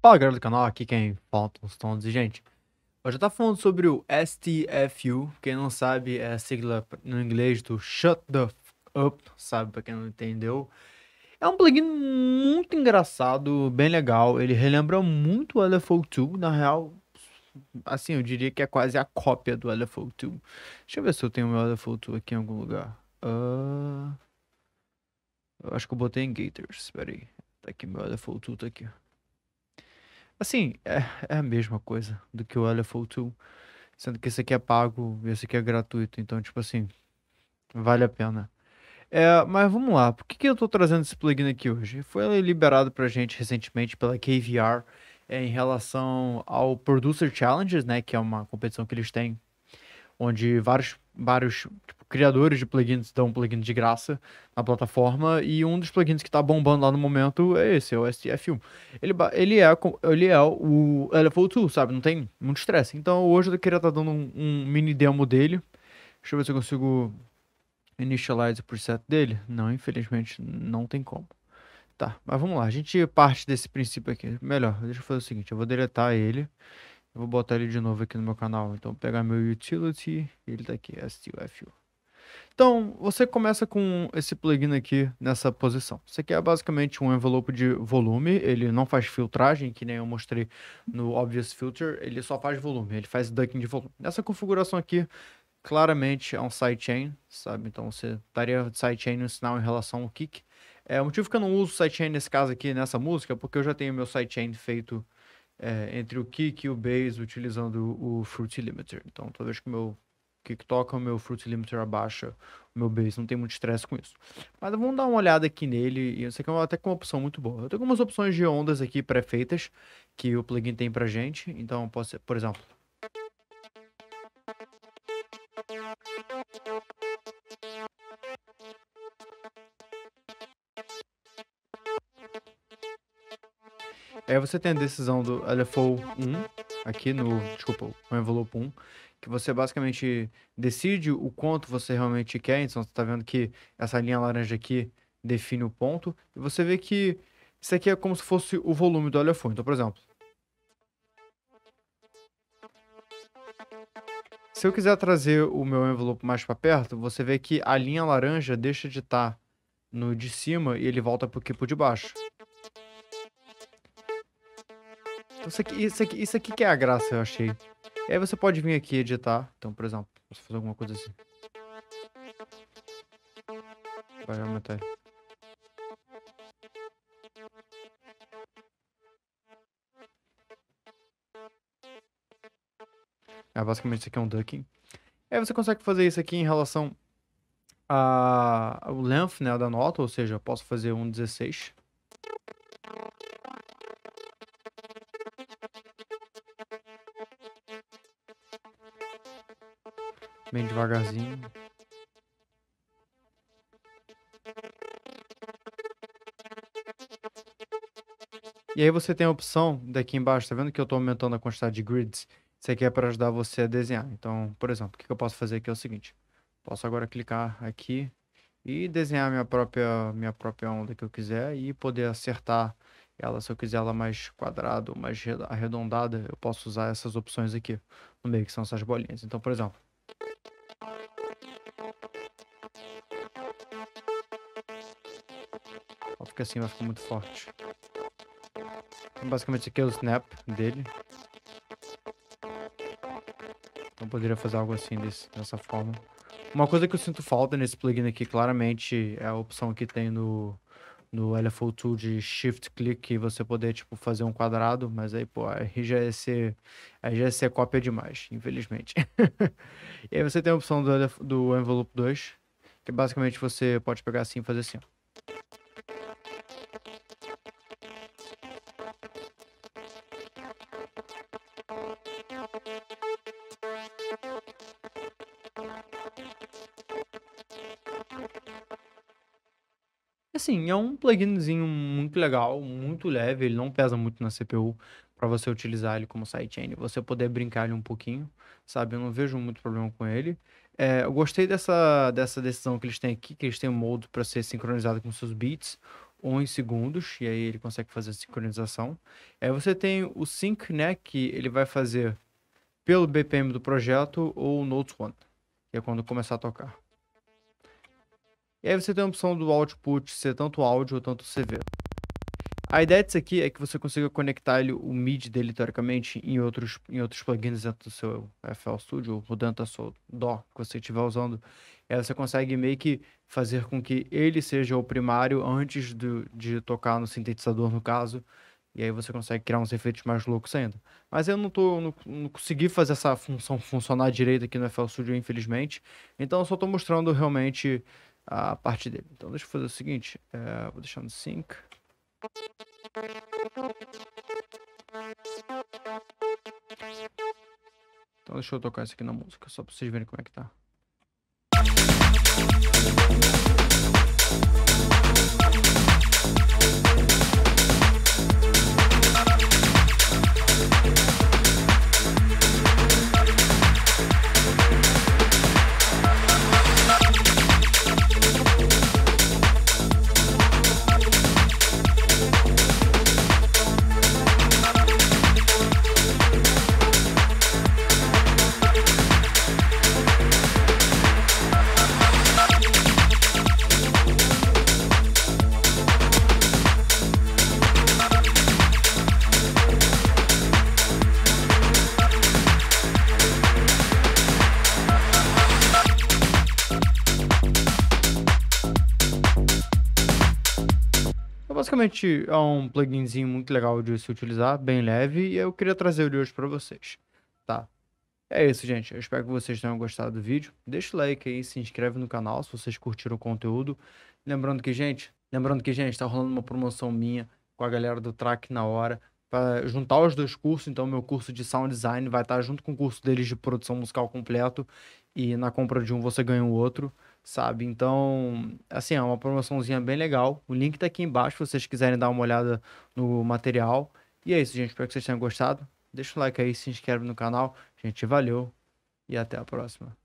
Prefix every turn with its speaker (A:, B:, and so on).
A: Fala galera do canal, aqui quem fala os Stones. E gente, hoje eu tô falando sobre o STFU. Quem não sabe é a sigla no inglês do Shut the F Up, sabe, pra quem não entendeu. É um plugin muito engraçado, bem legal. Ele relembra muito o LFO2, na real. Assim, eu diria que é quase a cópia do LFO2. Deixa eu ver se eu tenho o meu LFO2 aqui em algum lugar. Eu acho que eu botei em Gators, espera aí. Tá aqui, meu LFO2 tá aqui. Assim, é a mesma coisa do que o LFO2, sendo que esse aqui é pago e esse aqui é gratuito, então, tipo assim, vale a pena. Mas vamos lá, por que eu tô trazendo esse plugin aqui hoje? Foi liberado pra gente recentemente pela KVR, em relação ao Producer Challenges, né, que é uma competição que eles têm onde vários tipo, criadores de plugins dão um plugin de graça na plataforma, e um dos plugins que tá bombando lá no momento é esse, é o STF1. Ele é o LFO2, sabe? Não tem muito estresse. Então hoje eu queria estar dando um mini demo dele. Deixa eu ver se eu consigo initialize o preset dele. Não, infelizmente não tem como. Tá, mas vamos lá. A gente parte desse princípio aqui. Melhor, deixa eu fazer o seguinte: eu vou deletar ele. Eu vou botar ele de novo aqui no meu canal. Então, pegar meu utility, ele tá aqui, STUFU. Então, você começa com esse plugin aqui nessa posição. Isso aqui é basicamente um envelope de volume. Ele não faz filtragem, que nem eu mostrei no Obvious Filter. Ele só faz volume, ele faz ducking de volume. Nessa configuração aqui, claramente é um sidechain, sabe? Então, você daria sidechain no sinal em relação ao kick. O motivo que eu não uso sidechain nesse caso aqui, nessa música, é porque eu já tenho meu sidechain feito entre o kick e o bass utilizando o Fruity Limiter. Então, toda vez que o meu kick toca, o meu Fruity Limiter abaixa o meu bass, não tem muito estresse com isso. Mas vamos dar uma olhada aqui nele, e isso aqui é até com uma opção muito boa. Eu tenho algumas opções de ondas aqui pré-feitas que o plugin tem pra gente. Então, posso, por exemplo, aí você tem a decisão do LFO 1, aqui no, desculpa, o envelope 1, que você basicamente decide o quanto você realmente quer. Então você tá vendo que essa linha laranja aqui define o ponto, e você vê que isso aqui é como se fosse o volume do LFO. Então, por exemplo, se eu quiser trazer o meu envelope mais para perto, você vê que a linha laranja deixa de estar no de cima e ele volta pro de baixo. Então, isso aqui que é a graça, eu achei. E aí você pode vir aqui editar. Então, por exemplo, posso fazer alguma coisa assim. Vai aumentar. Basicamente isso aqui é um ducking. Aí você consegue fazer isso aqui em relação ao length, né, da nota, ou seja, eu posso fazer um 16. Bem devagarzinho. E aí você tem a opção daqui embaixo, tá vendo que eu tô aumentando a quantidade de grids? Isso aqui é para ajudar você a desenhar. Então, por exemplo, o que eu posso fazer aqui é o seguinte. Posso agora clicar aqui e desenhar minha própria onda que eu quiser e poder acertar ela. Se eu quiser ela mais quadrada ou mais arredondada, eu posso usar essas opções aqui no meio, que são essas bolinhas. Então, por exemplo, ó, fica assim, vai ficar muito forte. Então, basicamente, esse aqui é o snap dele. Então, poderia fazer algo assim dessa forma. Uma coisa que eu sinto falta nesse plugin aqui, claramente, é a opção que tem no LFO2 de Shift Click, e você poder, tipo, fazer um quadrado, mas aí, pô, aí já ia ser cópia demais, infelizmente. E aí você tem a opção do Envelope 2, que basicamente você pode pegar assim e fazer assim, ó. Assim, é um pluginzinho muito legal, muito leve, ele não pesa muito na CPU para você utilizar ele como sidechain, você poder brincar ele um pouquinho, sabe? Eu não vejo muito problema com ele. Eu gostei dessa decisão que eles têm aqui, que eles têm um modo para ser sincronizado com seus beats. ou em segundos, e aí ele consegue fazer a sincronização. Aí você tem o Sync, né, que ele vai fazer pelo BPM do projeto ou Notes One, que é quando começar a tocar. E aí você tem a opção do output ser tanto áudio ou tanto CV. A ideia disso aqui é que você consiga conectar ele, o MIDI dele, teoricamente, em outros plugins dentro do seu FL Studio ou dentro da sua DAW que você estiver usando. E aí você consegue meio que fazer com que ele seja o primário antes de tocar no sintetizador, no caso. E aí você consegue criar uns efeitos mais loucos ainda. Mas eu não consegui fazer essa função funcionar direito aqui no FL Studio, infelizmente. Então eu só estou mostrando realmente a parte dele. Então deixa eu fazer o seguinte, vou deixar no sync. Então deixa eu tocar isso aqui na música, só pra vocês verem como é que tá. Basicamente é um pluginzinho muito legal de se utilizar, bem leve, e eu queria trazer ele hoje pra vocês, tá? É isso, gente. Eu espero que vocês tenham gostado do vídeo. Deixa o like aí, se inscreve no canal se vocês curtiram o conteúdo. Lembrando que, gente, tá rolando uma promoção minha com a galera do Track na Hora para juntar os dois cursos. Então, meu curso de Sound Design vai estar junto com o curso deles de produção musical completo. E na compra de um você ganha o outro, sabe? Então, assim, é uma promoçãozinha bem legal. O link tá aqui embaixo se vocês quiserem dar uma olhada no material. E é isso, gente. Espero que vocês tenham gostado. Deixa o like aí, se inscreve no canal. Gente, valeu e até a próxima.